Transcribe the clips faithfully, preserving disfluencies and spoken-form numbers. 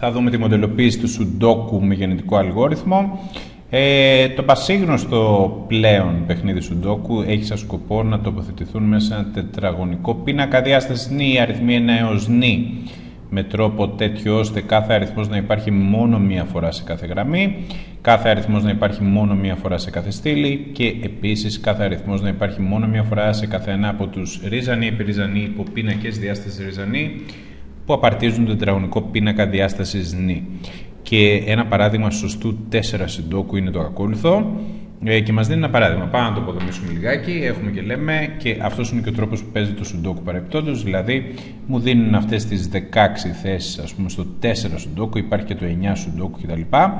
Θα δούμε τη μοντελοποίηση του Sudoku με γενετικό αλγόριθμο. Ε, το πασίγνωστο πλέον παιχνίδι Sudoku έχει σαν σκοπό να τοποθετηθούν μέσα σε ένα τετραγωνικό πίνακα διάστασης νη, αριθμοί ένα έως νη, με τρόπο τέτοιο ώστε κάθε αριθμός να υπάρχει μόνο μία φορά σε κάθε γραμμή, κάθε αριθμός να υπάρχει μόνο μία φορά σε κάθε στήλη και επίσης κάθε αριθμός να υπάρχει μόνο μία φορά σε κάθε ένα από τους ρίζανοι, επιρίζανοι, υποπίνακες διάστασης ρίζανοι που απαρτίζουν τον τετραγωνικό πίνακα διάστασης νη. Και ένα παράδειγμα σωστού τέσσερα Sudoku είναι το ακόλουθο. Ε, και μας δίνει ένα παράδειγμα. Πάμε να το αποδομήσουμε λιγάκι. Έχουμε και λέμε, και αυτός είναι και ο τρόπος που παίζει το Sudoku παρεπτόντως. Δηλαδή, μου δίνουν αυτές τις δεκαέξι θέσεις, ας πούμε, στο τέσσερα Sudoku, υπάρχει και το εννιά Sudoku κτλ.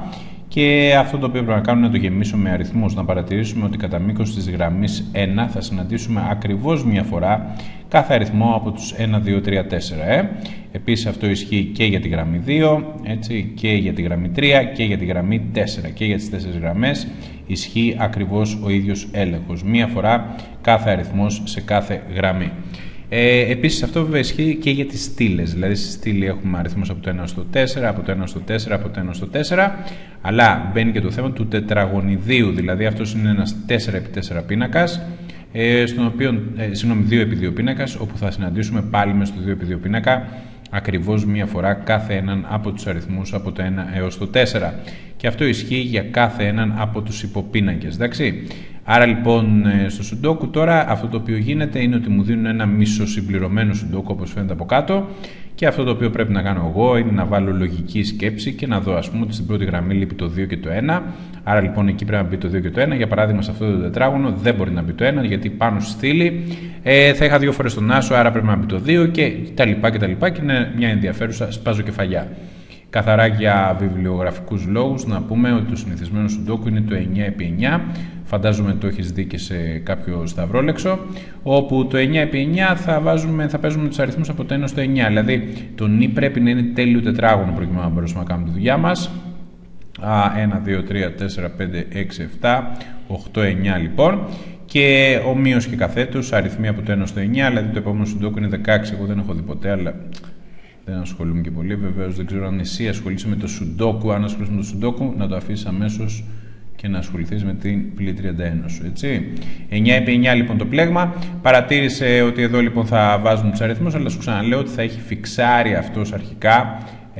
Και αυτό το οποίο πρέπει να κάνουμε είναι να το γεμίσω με αριθμούς. Να παρατηρήσουμε ότι κατά μήκος της γραμμής ένα θα συναντήσουμε ακριβώς μία φορά κάθε αριθμό από τους ένα, δύο, τρία, τέσσερα. Ε. Επίσης αυτό ισχύει και για τη γραμμή δύο, έτσι, και για τη γραμμή τρία και για τη γραμμή τέσσερα. Και για τις τέσσερις γραμμές ισχύει ακριβώς ο ίδιος έλεγχος. Μία φορά κάθε αριθμός σε κάθε γραμμή. Ε, επίσης αυτό βέβαια ισχύει και για τις στήλες. Δηλαδή στη στήλη έχουμε αριθμούς από το ένα στο τέσσερα, από το ένα στο τέσσερα, από το ένα στο τέσσερα. Αλλά μπαίνει και το θέμα του τετραγωνιδίου. Δηλαδή αυτός είναι ένας τέσσερα επί τέσσερα πίνακας, ε, στον οποίο, ε, συγγνώμη, δύο επί δύο πίνακας, όπου θα συναντήσουμε πάλι μέσα στο δύο επί δύο πίνακα ακριβώς μία φορά κάθε έναν από τους αριθμούς από το ένα έως το τέσσερα. Και αυτό ισχύει για κάθε έναν από τους υποπίνακες, εντάξει. Άρα λοιπόν στο Sudoku τώρα αυτό το οποίο γίνεται είναι ότι μου δίνουν ένα μισοσυμπληρωμένο Sudoku όπως φαίνεται από κάτω, και αυτό το οποίο πρέπει να κάνω εγώ είναι να βάλω λογική σκέψη και να δω, ας πούμε, ότι στην πρώτη γραμμή λείπει το δύο και το ένα. Άρα λοιπόν εκεί πρέπει να μπει το δύο και το ένα. Για παράδειγμα, σε αυτό το τετράγωνο δεν μπορεί να μπει το ένα, γιατί πάνω στη στήλη ε, θα είχα δύο φορές τον άσο, άρα πρέπει να μπει το δύο και τα λοιπά και τα λοιπά, και είναι μια ενδιαφέρουσα σπάζοκεφαλιά. Καθαρά για βιβλιογραφικούς λόγους να πούμε ότι το συνηθισμένο Sudoku είναι το εννιά επί εννιά. Φαντάζομαι το έχεις δει και σε κάποιο σταυρόλεξο, όπου το εννιά επί εννιά θα, βάζουμε, θα παίζουμε τους αριθμούς από το ένα στο εννιά. Δηλαδή το νη πρέπει να είναι τέλειο τετράγωνο προκειμένου να μπορέσουμε να κάνουμε τη δουλειά μας. ένα, δύο, τρία, τέσσερα, πέντε, έξι, επτά, οκτώ, εννιά λοιπόν. Και ομοίως και καθέτως αριθμοί από το ένα στο εννιά. Δηλαδή το επόμενο Sudoku είναι δεκαέξι. Εγώ δεν έχω δει ποτέ, αλλά δεν ασχολούμαι και πολύ. Βεβαίως δεν ξέρω αν εσύ ασχολείσαι με το Sudoku. Αν ασχολείσαι με το Sudoku, να το αφήσεις αμέσως και να ασχοληθείς με την πλή τριάντα ένα σου, έτσι. εννιά επί εννιά λοιπόν το πλέγμα. Παρατήρησε ότι εδώ λοιπόν θα βάζουμε τους αριθμούς, αλλά σου ξαναλέω ότι θα έχει φιξάρει αυτός αρχικά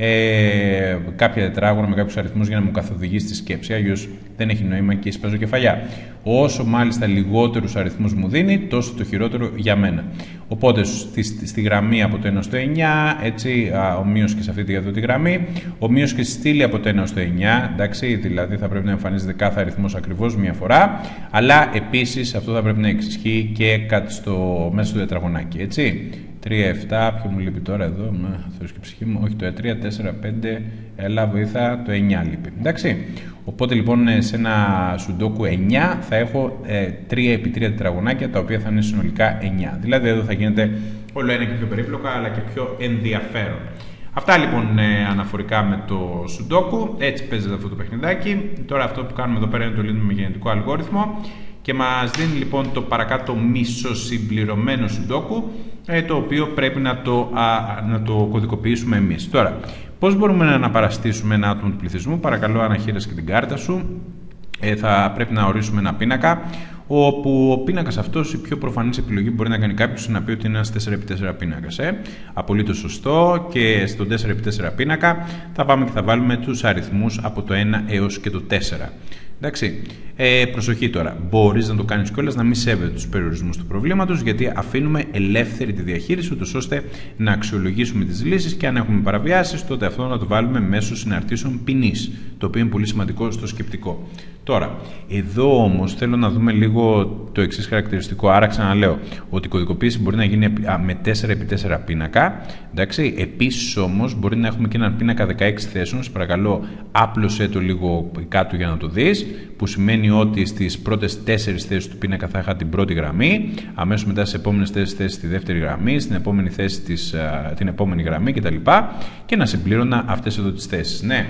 ε, κάποια τετράγωνα με κάποιους αριθμούς για να μου καθοδηγήσει τη σκέψη. Αλλιώς δεν έχει νόημα και σπάζω κεφαλιά. Όσο μάλιστα λιγότερους αριθμούς μου δίνει, τόσο το χειρότερο για μένα. Οπότε στη, στη γραμμή από το ένα στο εννιά, έτσι, ομοίως και σε αυτή τη γραμμή, ομοίως και στη στήλη από το ένα στο εννιά, εντάξει, δηλαδή θα πρέπει να εμφανίζεται κάθε αριθμός ακριβώς μία φορά, αλλά επίσης αυτό θα πρέπει να εξισχύει και κάτι στο, μέσα στο τετραγωνάκι, έτσι. τρία, επτά, ποιο μου λείπει τώρα εδώ, με Θεός και ψυχή μου, όχι το τρία, τέσσερα, πέντε, έλα βοήθα, το εννιά λείπει, εντάξει. Οπότε λοιπόν σε ένα Sudoku εννιά θα έχω ε, τρία επί τρία τετραγωνάκια, τα οποία θα είναι συνολικά εννιά. Δηλαδή εδώ θα γίνεται όλο ένα και πιο περίπλοκα, αλλά και πιο ενδιαφέρον. Αυτά λοιπόν ε, αναφορικά με το Sudoku. Έτσι παίζεται αυτό το παιχνιδάκι. Τώρα αυτό που κάνουμε εδώ πέρα είναι το λύνουμε με γενετικό αλγόριθμο και μας δίνει λοιπόν το παρακάτω μισοσυμπληρωμένο Sudoku, ε, το οποίο πρέπει να το, α, να το κωδικοποιήσουμε εμείς. Τώρα, πώς μπορούμε να αναπαραστήσουμε ένα άτομο του πληθυσμού? Παρακαλώ αναχείρες και την κάρτα σου. Ε, θα πρέπει να ορίσουμε ένα πίνακα, όπου ο πίνακας αυτός, η πιο προφανής επιλογή μπορεί να κάνει κάποιος, να πει ότι είναι ένας τέσσερα επί τέσσερα πίνακας. Ε. Απολύτως σωστό. Και στον τέσσερα επί τέσσερα πίνακα θα πάμε και θα βάλουμε τους αριθμούς από το ένα έως και το τέσσερα. Εντάξει. Ε, προσοχή τώρα. Μπορείς να το κάνεις κιόλας να μην σέβεται τους περιορισμούς του προβλήματος, γιατί αφήνουμε ελεύθερη τη διαχείριση, ούτως ώστε να αξιολογήσουμε τις λύσεις και αν έχουμε παραβιάσεις, τότε αυτό να το βάλουμε μέσω συναρτήσεων ποινής, το οποίο είναι πολύ σημαντικό στο σκεπτικό. Τώρα, εδώ όμως θέλω να δούμε λίγο το εξής χαρακτηριστικό. Άρα, ξαναλέω ότι η κωδικοποίηση μπορεί να γίνει με τέσσερα επί τέσσερα πίνακα. Εντάξει. Επίσης όμως μπορεί να έχουμε και έναν πίνακα δεκαέξι θέσεων. Παρακαλώ, άπλωσέ το λίγο κάτω για να το δεις. Που σημαίνει ότι στις πρώτες τέσσερις θέσεις του πίνακα θα είχα την πρώτη γραμμή, αμέσως μετά στις επόμενες τέσσερις θέσεις τη δεύτερη γραμμή, στην επόμενη θέση της, την επόμενη γραμμή κτλ. Και να συμπλήρωνα αυτές εδώ τις θέσεις. Ναι.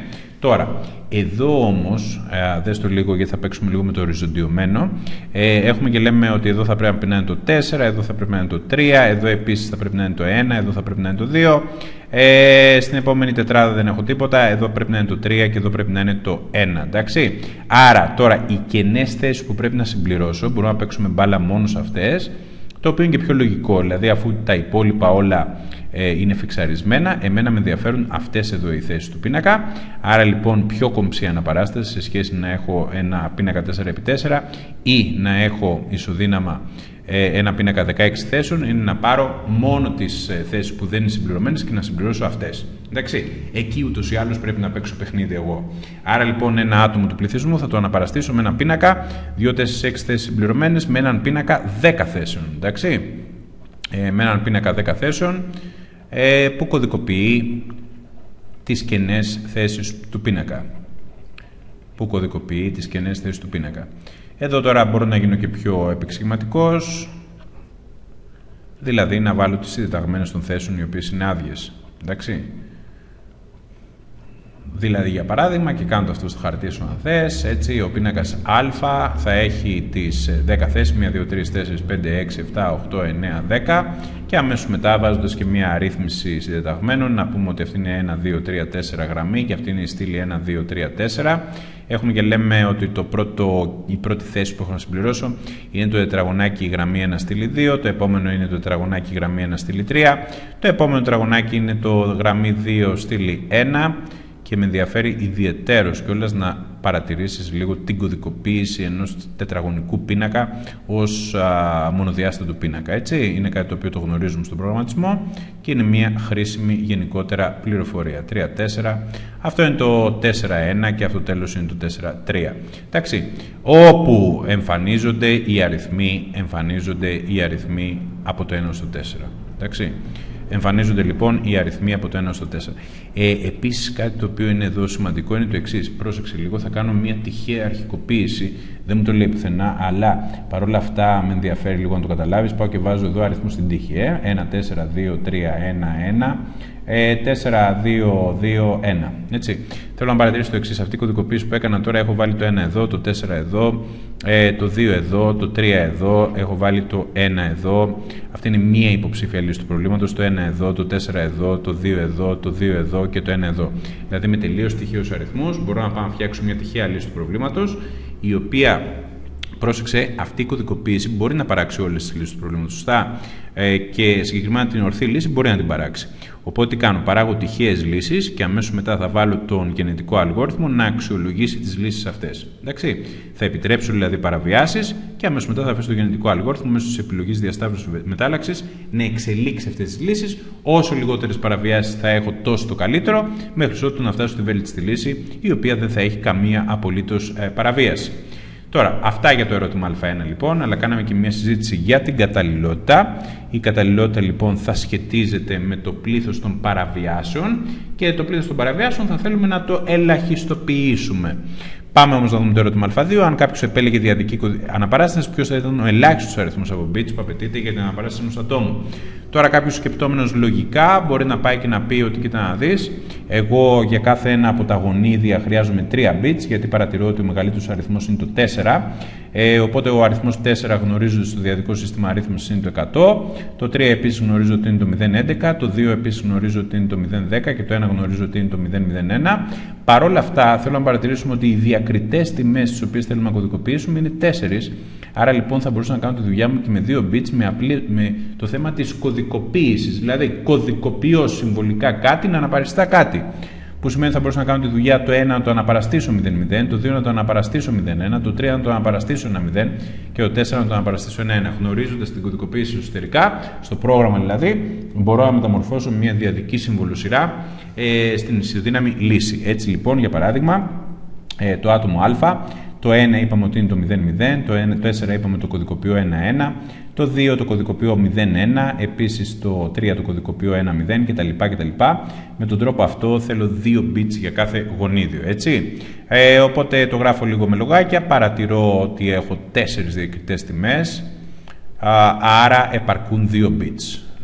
Τώρα, εδώ όμως, ε, δες το λίγο γιατί θα παίξουμε λίγο με το οριζοντιωμένο, ε, έχουμε και λέμε ότι εδώ θα πρέπει να είναι το τέσσερα, εδώ θα πρέπει να είναι το τρία, εδώ επίσης θα πρέπει να είναι το ένα, εδώ θα πρέπει να είναι το δύο, ε, στην επόμενη τετράδα δεν έχω τίποτα, εδώ πρέπει να είναι το τρία και εδώ πρέπει να είναι το ένα, εντάξει. Άρα, τώρα, οι κενές θέσεις που πρέπει να συμπληρώσω, μπορούμε να παίξουμε μπάλα μόνο σε αυτές, το οποίο είναι και πιο λογικό, δηλαδή αφού τα υπόλοιπα όλα ε, είναι φιξαρισμένα, εμένα με ενδιαφέρουν αυτές εδώ οι θέσεις του πίνακα. Άρα λοιπόν πιο κομψή αναπαράσταση σε σχέση να έχω ένα πίνακα τέσσερα επί τέσσερα ή να έχω ισοδύναμα ε, ένα πίνακα δεκαέξι θέσεων, είναι να πάρω μόνο τις ε, θέσεις που δεν είναι συμπληρωμένες και να συμπληρώσω αυτές. Εντάξει, εκεί ούτως ή άλλως πρέπει να παίξω παιχνίδι εγώ. Άρα λοιπόν ένα άτομο του πληθυσμού θα το αναπαραστήσω με ένα πίνακα δύο, τέσσερα, έξι θέσεις συμπληρωμένες με έναν πίνακα δέκα θέσεων. Εντάξει, ε, με έναν πίνακα δέκα θέσεων ε, που κωδικοποιεί τις κενές θέσεις του πίνακα. Που κωδικοποιεί τις κενές θέσεις του πίνακα. Εδώ τώρα μπορώ να γίνω και πιο επεξηγηματικός, δηλαδή να βάλω τις συντεταγμένες των θέσεων οι οποίες είναι άδειες. Εντάξει. Δηλαδή για παράδειγμα, και κάνω το αυτό στο χαρτί σου αν θες, έτσι, ο πίνακας Α θα έχει τις δέκα θέσεις, ένα, δύο, τρία, τέσσερα, πέντε, έξι, επτά, οκτώ, εννέα, δέκα και αμέσως μετά βάζοντας και μια αρρύθμιση συντεταγμένων να πούμε ότι αυτή είναι ένα, δύο, τρία, τέσσερα γραμμή και αυτή είναι η στήλη ένα, δύο, τρία, τέσσερα. Έχουμε και λέμε ότι το πρώτο, η πρώτη θέση που έχω να συμπληρώσω είναι το τετραγωνάκι γραμμή ένα στήλη δύο, το επόμενο είναι το τετραγωνάκι γραμμή ένα στήλη τρία, το επόμενο τετραγωνάκι είναι το γραμμή δύο στήλη ένα. Και με ενδιαφέρει ιδιαιτέρως κιόλας να παρατηρήσεις λίγο την κωδικοποίηση ενός τετραγωνικού πίνακα ως α, μονοδιάστατου πίνακα. Έτσι. Είναι κάτι το οποίο το γνωρίζουμε στον προγραμματισμό και είναι μια χρήσιμη γενικότερα πληροφορία. τρία, τέσσερα, αυτό είναι το τέσσερα, ένα και αυτό τέλος είναι το τέσσερα, τρία. Εντάξει. Όπου εμφανίζονται οι αριθμοί, εμφανίζονται οι αριθμοί από το ένα στο τέσσερα. Εντάξει. Εμφανίζονται λοιπόν οι αριθμοί από το ένα στο τέσσερα. Ε, επίσης κάτι το οποίο είναι εδώ σημαντικό είναι το εξής. Πρόσεξε λίγο, θα κάνω μια τυχαία αρχικοποίηση. Δεν μου το λέει πουθενά, αλλά παρόλα αυτά με ενδιαφέρει λίγο να το καταλάβεις. Πάω και βάζω εδώ αριθμούς στην τύχη. Ε. ένα, τέσσερα, δύο, τρία, ένα, ένα, τέσσερα, δύο, δύο, ένα. Έτσι. Θέλω να παρατηρήσω το εξής. Αυτή η κωδικοποίηση που έκανα τώρα, έχω βάλει το ένα εδώ, το τέσσερα εδώ, το δύο εδώ, το τρία εδώ, έχω βάλει το ένα εδώ. Αυτή είναι μία υποψήφια λύση του προβλήματος. Το ένα εδώ, το τέσσερα εδώ, το δύο εδώ, το δύο εδώ και το ένα εδώ. Δηλαδή με τελείως τυχαίους αριθμούς μπορώ να πάω να φτιάξω μια τυχαία λύση του προβλήματος, η οποία, πρόσεξε, αυτή η κωδικοποίηση μπορεί να παράξει όλες τις λύσεις του προβλήματος, σωστά, ε, και συγκεκριμένα την ορθή λύση μπορεί να την παράξει. Οπότε τι κάνω, παράγω τυχαίες λύσεις και αμέσως μετά θα βάλω τον γενετικό αλγόριθμο να αξιολογήσει τις λύσεις αυτές. Εντάξει. Θα επιτρέψω δηλαδή παραβιάσεις και αμέσως μετά θα αφήσω το γενετικό αλγόριθμο μέσω της επιλογής διασταύρωσης μετάλλαξης να εξελίξει αυτές τις λύσεις. Όσο λιγότερες παραβιάσεις θα έχω, τόσο το καλύτερο, μέχρι ότου να φτάσω στη βέλτιστη λύση, η οποία δεν θα έχει καμία απολύτως ε, παραβίαση. Τώρα, αυτά για το ερώτημα Α ένα λοιπόν, αλλά κάναμε και μια συζήτηση για την καταλληλότητα. Η καταλληλότητα λοιπόν θα σχετίζεται με το πλήθος των παραβιάσεων και το πλήθος των παραβιάσεων θα θέλουμε να το ελαχιστοποιήσουμε. Πάμε όμως να δούμε το ερώτημα Α δύο. Αν κάποιος επέλεγε διαδική αναπαράσταση, ποιος θα ήταν ο ελάχιστος αριθμός από bits που απαιτείται για την αναπαράσταση ενός ατόμου. Τώρα, κάποιος σκεπτόμενος λογικά μπορεί να πάει και να πει ότι κοίτα να δεις, εγώ για κάθε ένα από τα γονίδια χρειάζομαι τρία bits, γιατί παρατηρώ ότι ο μεγαλύτερος αριθμός είναι το τέσσερα. Ε, οπότε ο αριθμός τέσσερα γνωρίζω ότι στο διαδικό σύστημα αρρύθμισης είναι το εκατό. Το τρία επίσης γνωρίζω ότι είναι το μηδέν κόμμα έντεκα. Το δύο επίσης γνωρίζω ότι είναι το μηδέν κόμμα δέκα και το ένα γνωρίζω ότι είναι το μηδέν κόμμα μηδέν ένα. Παρ' όλα αυτά, θέλω να παρατηρήσουμε ότι οι διακριτές τιμές τις οποίες θέλουμε να κωδικοποιήσουμε είναι τέσσερις. Άρα λοιπόν θα μπορούσα να κάνω τη δουλειά μου και με δύο bits με, απλή, με το θέμα της κωδικοποίησης. Δηλαδή, κωδικοποιώ συμβολικά κάτι να αναπαριστά κάτι. Που σημαίνει ότι θα μπορούσα να κάνω τη δουλειά το ένα να το αναπαραστήσω μηδέν μηδέν, το δύο να το αναπαραστήσω μηδέν ένα, το τρία να το αναπαραστήσω ένα μηδέν και το τέσσερα να το αναπαραστήσω ένα ένα. Γνωρίζοντας την κωδικοποίηση εσωτερικά, στο πρόγραμμα δηλαδή, μπορώ να μεταμορφώσω μια διαδική συμβολοσυρά ε, στην ισοδύναμη λύση. Έτσι λοιπόν, για παράδειγμα, ε, το άτομο Α, το ένα είπαμε ότι είναι το μηδέν μηδέν, το τέσσερα είπαμε το κωδικοποιώ ένα ένα, το δύο το κωδικοποιώ μηδέν ένα, επίσης το τρία το κωδικοποιώ ένα μηδέν κτλ. κτλ. Με τον τρόπο αυτό θέλω δύο bits για κάθε γονίδιο, έτσι. Ε, οπότε το γράφω λίγο με λογάκια, παρατηρώ ότι έχω τέσσερις διακριτές τιμές, α, άρα επαρκούν δύο bits.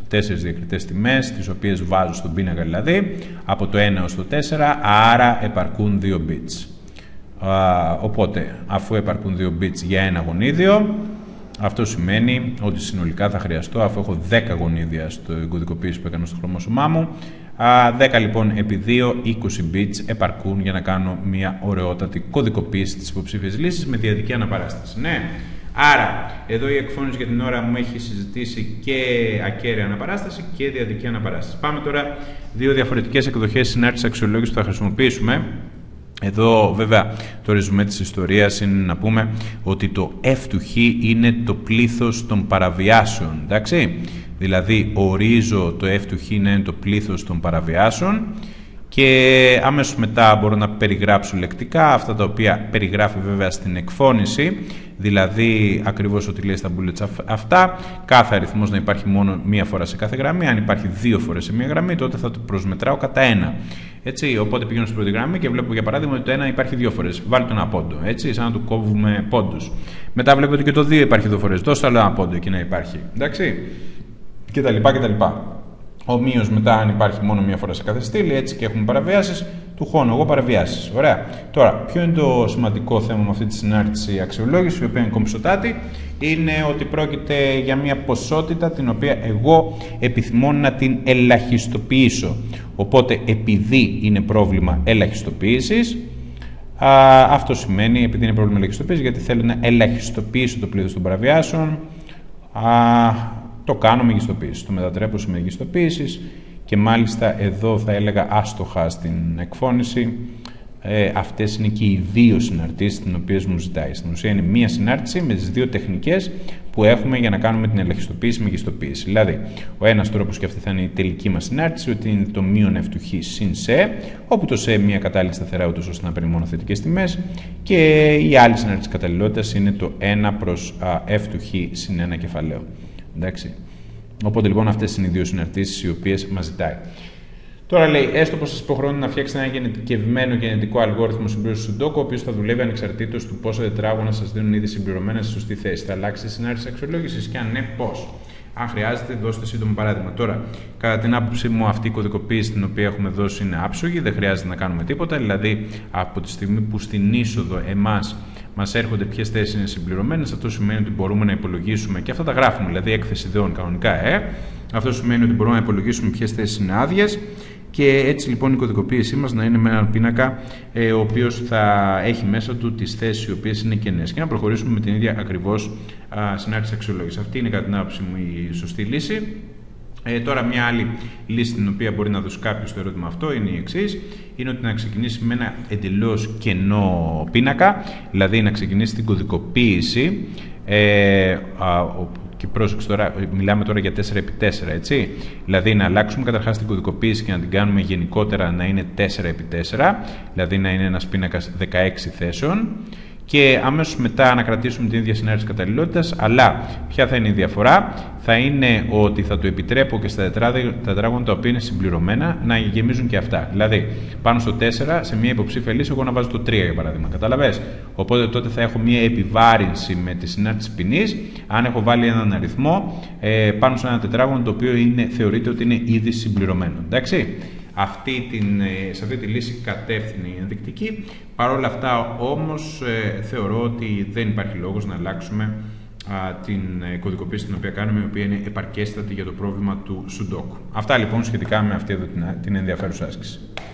τέσσερις διακριτές τιμές, τις οποίες βάζω στον πίνακα δηλαδή, από το ένα ως το τέσσερα, άρα επαρκούν δύο bits. Α, οπότε, αφού επαρκούν δύο bits για ένα γονίδιο, αυτό σημαίνει ότι συνολικά θα χρειαστώ, αφού έχω δέκα γονίδια στο κωδικοποίηση που έκανα στο χρωμόσωμά μου, δέκα λοιπόν επί δύο, είκοσι bits επαρκούν για να κάνω μια ωραιότατη κωδικοποίηση της υποψήφιας λύσης με διαδική αναπαράσταση. Ναι. Άρα, εδώ η εκφώνηση για την ώρα μου έχει συζητήσει και ακέραια αναπαράσταση και διαδική αναπαράσταση. Πάμε τώρα δύο διαφορετικές εκδοχές συνάρτησης αξιολόγησης που θα χρησιμοποιήσουμε. Εδώ βέβαια το ρεζουμέ της ιστορίας είναι να πούμε ότι το F του Χ είναι το πλήθος των παραβιάσεων, εντάξει. Δηλαδή ορίζω το F του Χ να είναι το πλήθος των παραβιάσεων και αμέσως μετά μπορώ να περιγράψω λεκτικά αυτά τα οποία περιγράφει βέβαια στην εκφώνηση, δηλαδή ακριβώς ό,τι λέει στα bullets αυτά, κάθε αριθμός να υπάρχει μόνο μία φορά σε κάθε γραμμή, αν υπάρχει δύο φορές σε μία γραμμή τότε θα το προσμετράω κατά ένα. Έτσι, οπότε πηγαίνω στην πρώτη γραμμή και βλέπω για παράδειγμα ότι το ένα υπάρχει δύο φορές. Βάλει τον ένα πόντο, έτσι, σαν να του κόβουμε πόντους. Μετά βλέπω ότι και το δύο υπάρχει δύο φορές. Δώστε άλλο ένα πόντο εκεί να υπάρχει. Εντάξει, και τα λοιπά και τα λοιπά. Ομοίως μετά, αν υπάρχει μόνο μία φορά σε κάθε στήλη, έτσι και έχουμε παραβιάσεις, του χώνω εγώ παραβιάσεις. Ωραία. Τώρα, ποιο είναι το σημαντικό θέμα με αυτή τη συνάρτηση αξιολόγηση, η οποία είναι κομψοτάτη, είναι ότι πρόκειται για μία ποσότητα την οποία εγώ επιθυμώ να την ελαχιστοποιήσω. Οπότε, επειδή είναι πρόβλημα ελαχιστοποίησης, α, αυτό σημαίνει, επειδή είναι πρόβλημα ελαχιστοποίησης, γιατί θέλω να ελαχιστοποιήσω το πλήθος των παραβιάσεων, α, το κάνω μεγιστοποίηση, το μετατρέπω σε μεγιστοποίηση και μάλιστα εδώ θα έλεγα άστοχα στην εκφώνηση. Ε, αυτές είναι και οι δύο συναρτήσεις τις οποίες μου ζητάει. Στην ουσία είναι μία συνάρτηση με τις δύο τεχνικές που έχουμε για να κάνουμε την ελαχιστοποίηση μεγιστοποίηση. Δηλαδή, ο ένας τρόπος και αυτή θα είναι η τελική μας συνάρτηση, ότι είναι το μείον F του Χ συν σε, όπου το σε μία κατάλληλη σταθερά ούτως ώστε να παίρνει μόνο θετικές τιμές, και η άλλη συνάρτηση καταλληλότητας είναι το ένα προς α, F του Χ συν ένα κεφαλαίο. Εντάξει. Οπότε λοιπόν αυτές είναι οι δύο συναρτήσεις οι οποίες μας ζητάει. Τώρα λέει, έστω πως σας υποχρεώνει να φτιάξετε ένα γενικευμένο γενετικό αλγόριθμο συμπλήρωσης του ντόκου, ο οποίος θα δουλεύει ανεξαρτήτως του πόσα τετράγωνα σας δίνουν ήδη συμπληρωμένα στη σωστή θέση. Θα αλλάξει τη συνάρτηση αξιολόγησης και αν ναι, πώς. Αν χρειάζεται, δώστε σύντομο παράδειγμα. Τώρα, κατά την άποψή μου, αυτή η κωδικοποίηση την οποία έχουμε δώσει είναι άψογη, δεν χρειάζεται να κάνουμε τίποτα. Δηλαδή, από τη στιγμή που στην είσοδο εμάς μας έρχονται ποιες θέσεις είναι συμπληρωμένες, αυτό σημαίνει ότι μπορούμε να υπολογίσουμε, και αυτά τα γράφουμε, δηλαδή έκθεση ιδεών κανονικά, ε. Αυτό σημαίνει ότι μπορούμε να υπολογίσουμε ποιες θέσεις είναι άδειες. Και έτσι λοιπόν η κωδικοποίησή μας να είναι με έναν πίνακα ε, ο οποίος θα έχει μέσα του τις θέσεις οι οποίες είναι κενές και να προχωρήσουμε με την ίδια ακριβώς α, συνάρτηση αξιολόγηση. Αυτή είναι κατά την άποψή μου η σωστή λύση. Ε, τώρα μια άλλη λύση την οποία μπορεί να δώσει κάποιος στο ερώτημα αυτό είναι η εξής. Είναι ότι να ξεκινήσει με ένα εντελώς κενό πίνακα, δηλαδή να ξεκινήσει την κωδικοποίηση ε, α, και πρόσεξε τώρα, μιλάμε τώρα για τέσσερα επί τέσσερα, έτσι. Δηλαδή να αλλάξουμε καταρχάς την κωδικοποίηση και να την κάνουμε γενικότερα να είναι τέσσερα επί τέσσερα, δηλαδή να είναι ένας πίνακας δεκαέξι θέσεων. Και αμέσως μετά να κρατήσουμε την ίδια συνάρτηση καταλληλότητας, αλλά ποια θα είναι η διαφορά? Θα είναι ότι θα το επιτρέπω και στα τετράγωνα τα οποία είναι συμπληρωμένα να γεμίζουν και αυτά. Δηλαδή, πάνω στο τέσσερα, σε μια υποψήφια λύση, εγώ να βάζω το τρία για παράδειγμα. Καταλαβες? Οπότε τότε θα έχω μια επιβάρυνση με τη συνάρτηση ποινής, αν έχω βάλει έναν αριθμό ε, πάνω σε ένα τετράγωνο το οποίο είναι, θεωρείται ότι είναι ήδη συμπληρωμένο. Εντάξει? Αυτή την, σε αυτή τη λύση κατεύθυνε η ενδεικτική. Παρ' όλα αυτά όμως ε, θεωρώ ότι δεν υπάρχει λόγος να αλλάξουμε α, την ε, κωδικοποίηση την οποία κάνουμε, η οποία είναι επαρκέστατη για το πρόβλημα του Sudoku. Αυτά λοιπόν σχετικά με αυτή εδώ την, την ενδιαφέρουσα άσκηση.